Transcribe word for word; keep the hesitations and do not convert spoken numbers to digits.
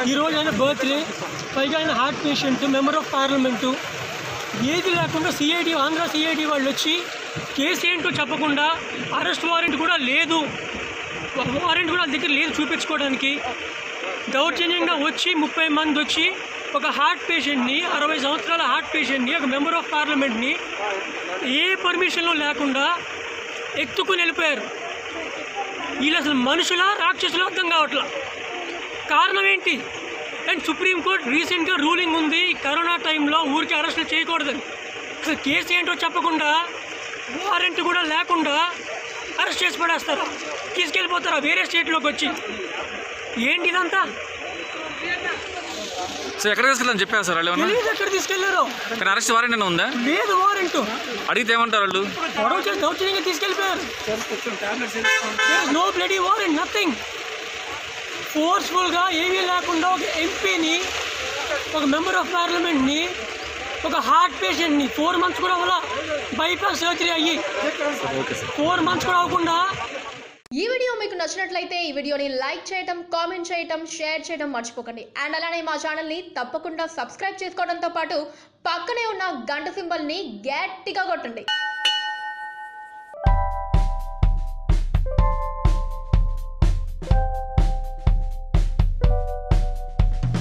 ఈరోజు ఆయన బర్త్డే, పైగా ఆయన heart patient, member of parliament, ఏది లేకుండా సిఐడి ఆంధ్ర సిఐడి వాళ్ళు వచ్చి కేసు ఏంటో చెప్పకుండా, అరెస్ట్ వారెంట్ కూడా లేదు, వారెంట్ కూడా దగ్గర లేదు చూపించుకోవడానికి, దౌర్జన్యంగా వచ్చి ముప్పై మంది వచ్చి ఒక హార్ట్ పేషెంట్ని, అరవై సంవత్సరాల హార్ట్ పేషెంట్ని, ఒక మెంబర్ ఆఫ్ పార్లమెంట్ని ఏ పర్మిషన్లో లేకుండా ఎత్తుకుని వెళ్ళిపోయారు. వీళ్ళు అసలు మనుషుల రాక్షసులు అర్థం కావట్లా. కారణం ఏంటి? అండ్ సుప్రీంకోర్టు రీసెంట్గా రూలింగ్ ఉంది, కరోనా టైంలో ఊరికి అరెస్టులు చేయకూడదని. అసలు కేసు ఏంటో చెప్పకుండా, వారెంట్ కూడా లేకుండా అరెస్ట్ చేసి పడేస్తారు, తీసుకెళ్ళిపోతారా వేరే స్టేట్లోకి వచ్చి. ఏంటి ఇదంతా? సో ఎక్కడ తీసుకెళ్ళని చెప్పారు సార్ వాళ్ళు? తెలియదు ఎక్కడ తీసుకెళ్లారు, కానీ అరెస్ట్ వారెంట్ అయినా ఉందా? లేదు వారెంట్. అడిగితే ఏమంటారు వాళ్ళు? గొడవ చేసి దౌర్జన్యంగా తీసుకెళ్ళిపోయారు. No bloody warrant, nothing. ఫోర్స్ఫుల్గా ఏమీ లేకుండా ఒక ఎంపీని, ఒక మెంబర్ ఆఫ్ పార్లమెంట్ని, ఒక హార్ట్ పేషెంట్ని ఫోర్ మంత్స్ కూడా అవ్వాల, బైపాస్ సర్జరీ అయ్యి ఫోర్ మంత్స్ కూడా అవ్వకుండా. ఈ వీడియో మీకు నచ్చినట్లయితే ఈ వీడియోని లైక్ చేయటం, కామెంట్ చేయటం, షేర్ చేయడం మర్చిపోకండి. అండ్ అలానే మా ఛానల్ని తప్పకుండా సబ్స్క్రైబ్ చేసుకోవడంతో పాటు పక్కనే ఉన్న గంట సింబల్ని గట్టిగా కొట్టండి.